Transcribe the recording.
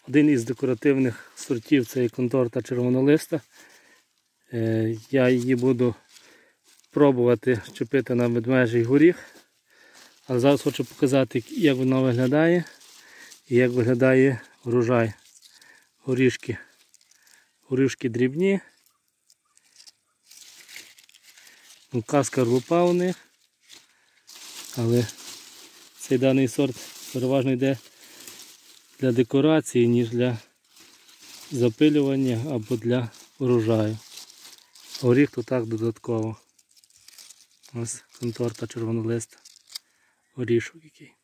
Один із декоративних сортів це і конторта червонолиста. Я її буду пробувати чепити на ведмежий горіх. Але зараз хочу показати, як вона виглядає і як виглядає врожай. Горішки дрібні. Мілка скорлупа у них. Але цей даний сорт переважно йде для декорації, ніж для запилювання або для урожаю. Горіх то так додатково. Ось конторта червонолиста. Горішок який.